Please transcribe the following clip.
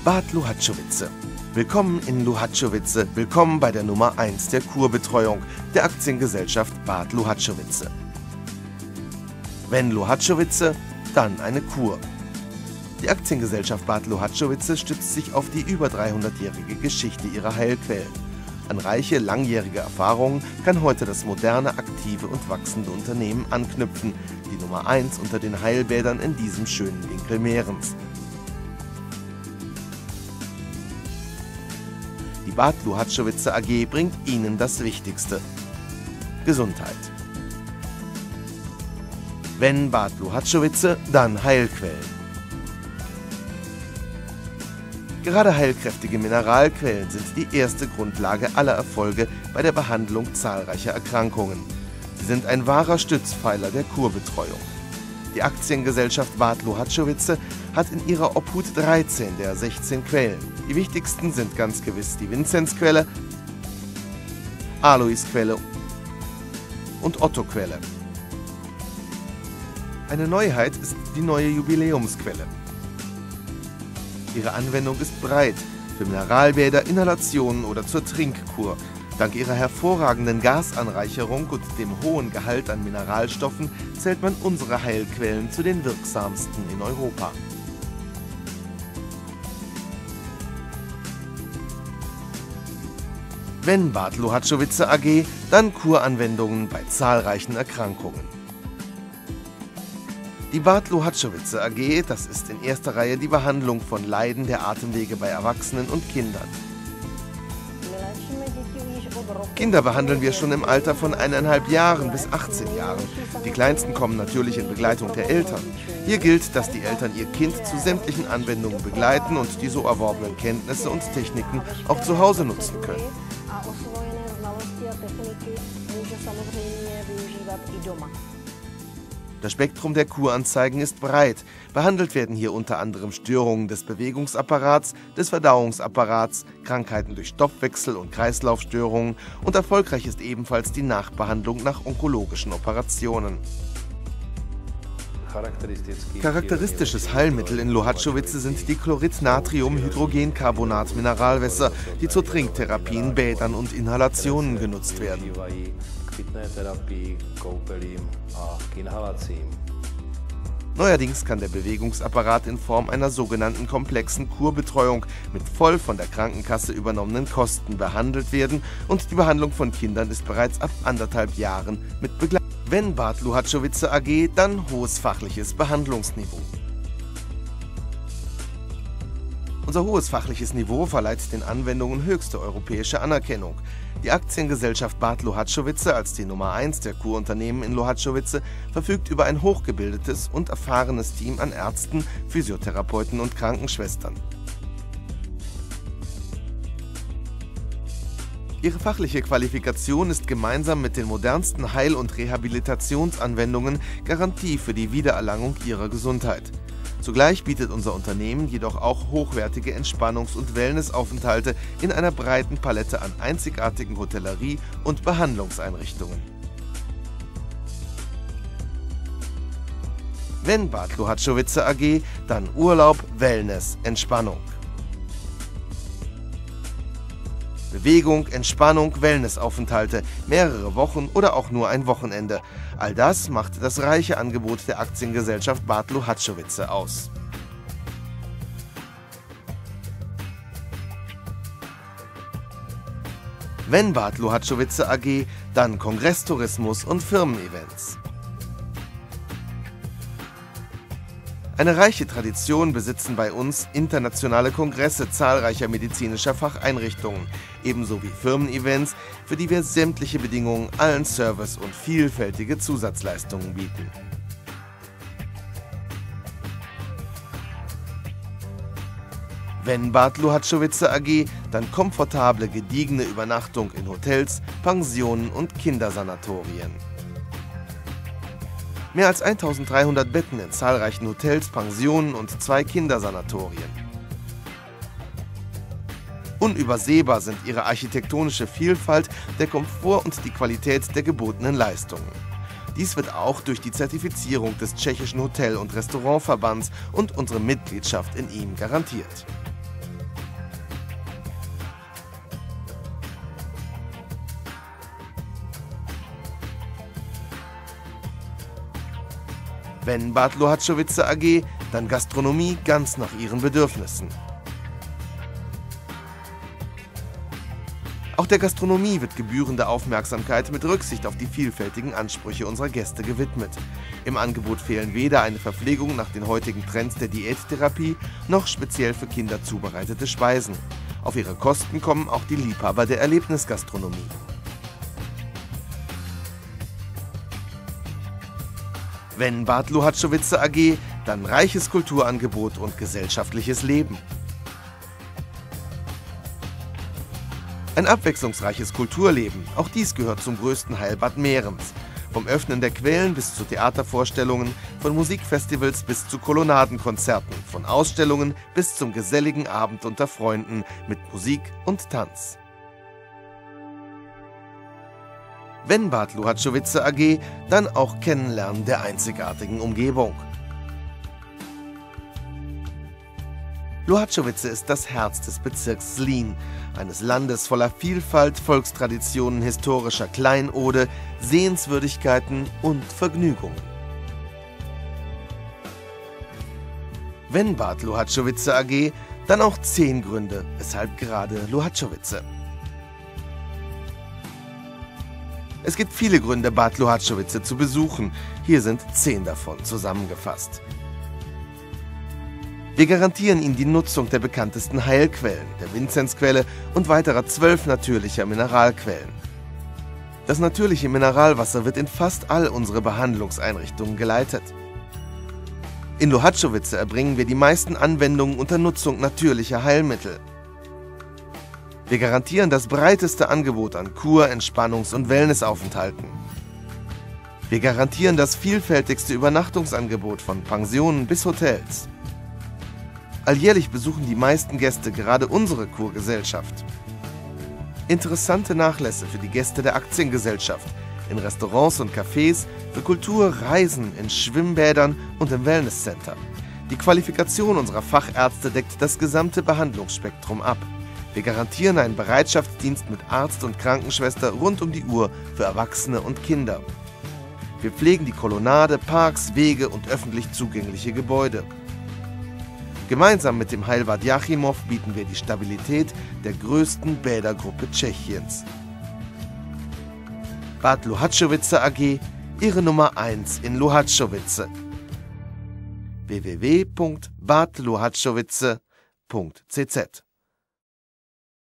Bad Luhaczowicze. Willkommen in Luhaczowicze, willkommen bei der Nummer 1 der Kurbetreuung, der Aktiengesellschaft Bad Luhaczowicze. Wenn Luhaczowicze, dann eine Kur. Die Aktiengesellschaft Bad Luhaczowicze stützt sich auf die über 300-jährige Geschichte ihrer Heilquellen. An reiche, langjährige Erfahrungen kann heute das moderne, aktive und wachsende Unternehmen anknüpfen, die Nummer 1 unter den Heilbädern in diesem schönen Winkel Mährens. Die Bad Luhaczowicze AG bringt Ihnen das Wichtigste: Gesundheit. Wenn Bad Luhaczowicze, dann Heilquellen. Gerade heilkräftige Mineralquellen sind die erste Grundlage aller Erfolge bei der Behandlung zahlreicher Erkrankungen. Sie sind ein wahrer Stützpfeiler der Kurbetreuung. Die Aktiengesellschaft Bad Luhaczowicze hat in ihrer Obhut 13 der 16 Quellen. Die wichtigsten sind ganz gewiss die Vinzenzquelle, Aloisquelle und Ottoquelle. Eine Neuheit ist die neue Jubiläumsquelle. Ihre Anwendung ist breit, für Mineralbäder, Inhalationen oder zur Trinkkur. Dank ihrer hervorragenden Gasanreicherung und dem hohen Gehalt an Mineralstoffen zählt man unsere Heilquellen zu den wirksamsten in Europa. Wenn Bad Luhaczowicze AG, dann Kuranwendungen bei zahlreichen Erkrankungen. Die Bad Luhaczowicze AG, das ist in erster Reihe die Behandlung von Leiden der Atemwege bei Erwachsenen und Kindern. Kinder behandeln wir schon im Alter von 1,5 Jahren bis 18 Jahren. Die Kleinsten kommen natürlich in Begleitung der Eltern. Hier gilt, dass die Eltern ihr Kind zu sämtlichen Anwendungen begleiten und die so erworbenen Kenntnisse und Techniken auch zu Hause nutzen können. Das Spektrum der Kuranzeigen ist breit. Behandelt werden hier unter anderem Störungen des Bewegungsapparats, des Verdauungsapparats, Krankheiten durch Stoffwechsel- und Kreislaufstörungen und erfolgreich ist ebenfalls die Nachbehandlung nach onkologischen Operationen. Charakteristisches Heilmittel in Luhaczowicze sind die Chlorid-Natrium-Hydrogencarbonat-Mineralwässer, die zu Trinktherapien, Bädern und Inhalationen genutzt werden. Neuerdings kann der Bewegungsapparat in Form einer sogenannten komplexen Kurbetreuung mit voll von der Krankenkasse übernommenen Kosten behandelt werden und die Behandlung von Kindern ist bereits ab 1,5 Jahren mit Begleitung. Wenn Bad Luhaczowicze AG, dann hohes fachliches Behandlungsniveau. Unser hohes fachliches Niveau verleiht den Anwendungen höchste europäische Anerkennung. Die Aktiengesellschaft Bad Luhaczowicze als die Nummer 1 der Kurunternehmen in Luhaczowicze verfügt über ein hochgebildetes und erfahrenes Team an Ärzten, Physiotherapeuten und Krankenschwestern. Ihre fachliche Qualifikation ist gemeinsam mit den modernsten Heil- und Rehabilitationsanwendungen Garantie für die Wiedererlangung Ihrer Gesundheit. Zugleich bietet unser Unternehmen jedoch auch hochwertige Entspannungs- und Wellnessaufenthalte in einer breiten Palette an einzigartigen Hotellerie- und Behandlungseinrichtungen. Wenn Bad Luhaczowicze AG, dann Urlaub, Wellness, Entspannung. Bewegung, Entspannung, Wellnessaufenthalte, mehrere Wochen oder auch nur ein Wochenende. All das macht das reiche Angebot der Aktiengesellschaft Bad Luhaczowicze aus. Wenn Bad Luhaczowicze AG, dann Kongresstourismus und Firmen-Events. Eine reiche Tradition besitzen bei uns internationale Kongresse zahlreicher medizinischer Facheinrichtungen, ebenso wie Firmen-Events, für die wir sämtliche Bedingungen, allen Service und vielfältige Zusatzleistungen bieten. Wenn Bad Luhaczowicze AG, dann komfortable, gediegene Übernachtung in Hotels, Pensionen und Kindersanatorien. Mehr als 1300 Betten in zahlreichen Hotels, Pensionen und 2 Kindersanatorien. Unübersehbar sind ihre architektonische Vielfalt, der Komfort und die Qualität der gebotenen Leistungen. Dies wird auch durch die Zertifizierung des tschechischen Hotel- und Restaurantverbands und unsere Mitgliedschaft in ihm garantiert. Wenn Bad Luhaczowicze AG, dann Gastronomie ganz nach ihren Bedürfnissen. Auch der Gastronomie wird gebührende Aufmerksamkeit mit Rücksicht auf die vielfältigen Ansprüche unserer Gäste gewidmet. Im Angebot fehlen weder eine Verpflegung nach den heutigen Trends der Diättherapie, noch speziell für Kinder zubereitete Speisen. Auf ihre Kosten kommen auch die Liebhaber der Erlebnisgastronomie. Wenn Bad Luhaczowicze AG, dann reiches Kulturangebot und gesellschaftliches Leben. Ein abwechslungsreiches Kulturleben, auch dies gehört zum größten Heilbad Mährems. Vom Öffnen der Quellen bis zu Theatervorstellungen, von Musikfestivals bis zu Kolonnadenkonzerten, von Ausstellungen bis zum geselligen Abend unter Freunden mit Musik und Tanz. Wenn Bad Luhaczowicze AG, dann auch Kennenlernen der einzigartigen Umgebung. Luhaczowicze ist das Herz des Bezirks Zlín, eines Landes voller Vielfalt, Volkstraditionen, historischer Kleinode, Sehenswürdigkeiten und Vergnügungen. Wenn Bad Luhaczowicze AG, dann auch 10 Gründe, weshalb gerade Luhaczowicze. Es gibt viele Gründe, Bad Luhaczowicze zu besuchen. Hier sind 10 davon zusammengefasst. Wir garantieren Ihnen die Nutzung der bekanntesten Heilquellen, der Vinzenzquelle und weiterer 12 natürlicher Mineralquellen. Das natürliche Mineralwasser wird in fast all unsere Behandlungseinrichtungen geleitet. In Luhaczowicze erbringen wir die meisten Anwendungen unter Nutzung natürlicher Heilmittel. Wir garantieren das breiteste Angebot an Kur-, Entspannungs- und Wellnessaufenthalten. Wir garantieren das vielfältigste Übernachtungsangebot von Pensionen bis Hotels. Alljährlich besuchen die meisten Gäste gerade unsere Kurgesellschaft. Interessante Nachlässe für die Gäste der Aktiengesellschaft, in Restaurants und Cafés, für Kultur, Reisen, in Schwimmbädern und im Wellnesscenter. Die Qualifikation unserer Fachärzte deckt das gesamte Behandlungsspektrum ab. Wir garantieren einen Bereitschaftsdienst mit Arzt und Krankenschwester rund um die Uhr für Erwachsene und Kinder. Wir pflegen die Kolonnade, Parks, Wege und öffentlich zugängliche Gebäude. Gemeinsam mit dem Heilbad Jáchymov bieten wir die Stabilität der größten Bädergruppe Tschechiens. Bad Luhaczowicze AG, Ihre Nummer 1 in Luhaczowicze. www.badluhaczowicze.cz